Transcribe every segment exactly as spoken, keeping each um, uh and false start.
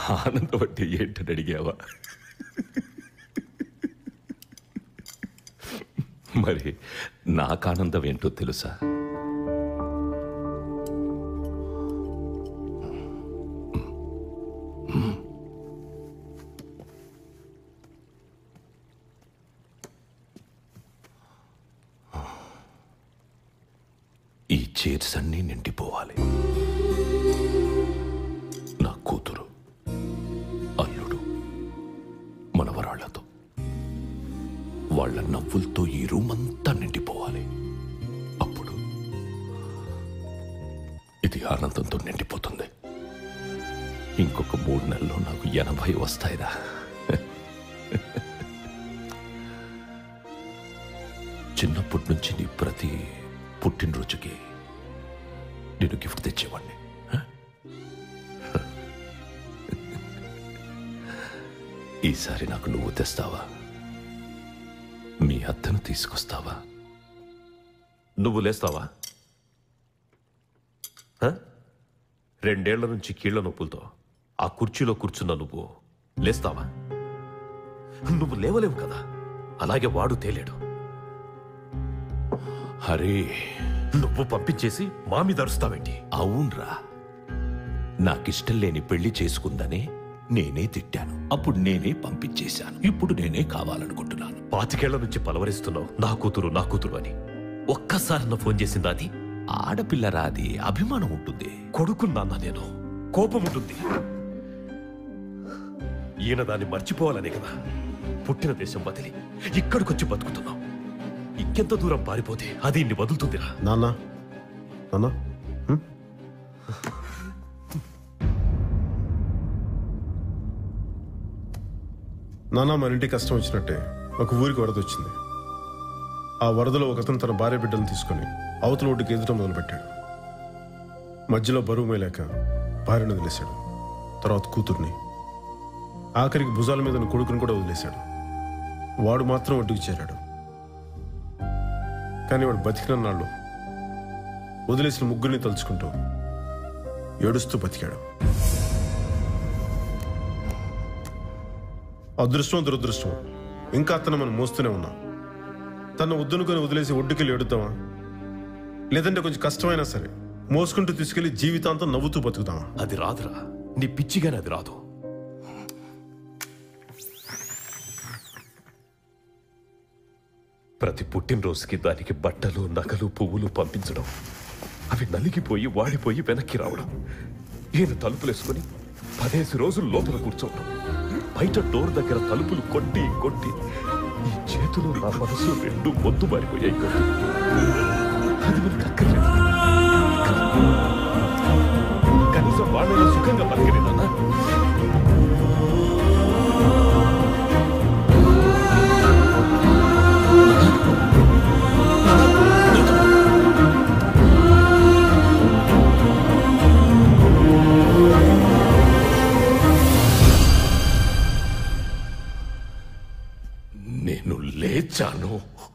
ఆనందం అంటే ఏంటని అడిగావా? మరి నాకు ఆనందం ఏంటో తెలుసా? ఈ చైర్స్ అన్నీ నిండిపోవాలి. నా కూతురు, అల్లుడు, మనవరాళ్లతో, వాళ్ళ నవ్వులతో ఈ రూమ్ అంతా నిండిపోవాలి. అప్పుడు ఇది ఆనందంతో నిండిపోతుంది. ఇంకొక మూడు నెలల్లో నాకు ఎనభై వస్తాయిరా. చిన్నప్పటి నుంచి నీ ప్రతి పుట్టినరోజుకి నేను గిఫ్ట్ తెచ్చేవాడిని. ఈసారి నాకు నువ్వు తెస్తావా? మీ అత్తను తీసుకొస్తావా? నువ్వు లేస్తావా? రెండేళ్ల నుంచి కీళ్ల నొప్పులతో ఆ కుర్చీలో కూర్చున్న నువ్వు లేస్తావా? నువ్వు లేవలేవు కదా, అలాగే వాడు తేలేడు. హరే, నువ్వు పంపించేసి మా మీద అరుస్తావేంటి? అవునరా, నాకిష్టం లేని పెళ్లి చేసుకుందనే నేనే తిట్టాను. అప్పుడు నేనే పంపించేశాను. ఇప్పుడు నేనే కావాలనుకుంటున్నాను. పాతికేళ్ల నుంచి పలవరిస్తున్నావు నా కూతురు నా కూతురు అని. ఒక్కసారి నా ఫోన్ చేసిందా? అది ఆడపిల్లరా, అది అభిమానం ఉంటుంది. కొడుకున్నాన్న నేను, కోపం ఉంటుంది. ఈయన దాన్ని మర్చిపోవాలనే కదా పుట్టిన దేశం వదిలి ఇక్కడికొచ్చి బతుకుతున్నావు. ఇంకెంత దూరం పారిపోతే అది ఇన్ని వదులుతుందిరా. నాన్న నాన్న నాన్న మన ఇంటికి కష్టం వచ్చినట్టే ఒక ఊరికి వరద వచ్చింది. ఆ వరదలో ఒకతను తన భార్య బిడ్డలను తీసుకొని అవతల ఒడ్డుకి ఎదుటం మొదలుపెట్టాడు. మధ్యలో బరువు మేలేక భార్యను వదిలేశాడు. తర్వాత కూతుర్ని, ఆఖరికి భుజాల మీద ఉన్న కొడుకుని కూడా వదిలేశాడు. వాడు మాత్రం ఒడ్డుకు చేరాడు. కానీ వాడు బతికిన నాళ్ళు వదిలేసిన ముగ్గురిని తలుచుకుంటూ ఏడుస్తూ బతికాడు. అదృష్టం దురదృష్టం ఇంకా అతను మనం మోస్తూనే ఉన్నాం. తను వద్దునుకొని వదిలేసి ఒడ్డుకెళ్ళి ఏడుద్దామా, లేదంటే కొంచెం కష్టమైనా సరే మోసుకుంటూ తీసుకెళ్లి జీవితాంతం నవ్వుతూ బతుకుతామా? అది రాదురా, నీ పిచ్చిగానే అది రాదు. ప్రతి పుట్టినరోజుకి దానికి బట్టలు, నగలు, పువ్వులు పంపించడం, అవి నలిగిపోయి వాడిపోయి వెనక్కి రావడం, ఈయన తలుపులేసుకుని పదేసి రోజులు లోపల కూర్చోవడం, బయట డోర్ దగ్గర తలుపులు కొట్టి కొట్టి ఈ చేతులు నా మనసు రెండు మొద్దు మారిపోయాయి. కొట్టి అది మనకు అక్కర్లేదు. కనీసం వాళ్ళని సుఖంగా బతికిరేనా? నేను లేచాను,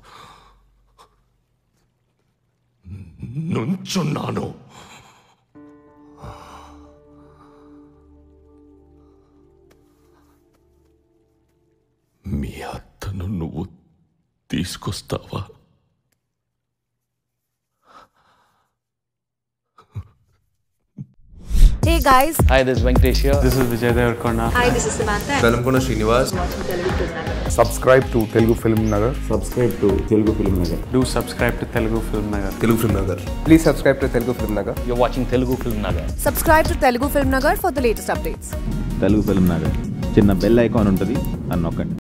నుంచున్నాను. మీ అత్తను నువ్వు తీసుకొస్తావా? Hey guys. Hi, this is Venkatesh here. This is Vijay Devarkonda. Hi, this is Samantha. Velamkonda Srinivas. Subscribe to Telugu Film Nagar. Subscribe to Telugu Film Nagar. Do subscribe to Telugu Film Nagar. Telugu Film Nagar. Please subscribe to Telugu Film Nagar. You're watching Telugu Film Nagar. Subscribe to Telugu Film Nagar for the latest updates. Telugu Film Nagar. చిన్న bell icon ఉంటుంది, అని నొక్కండి.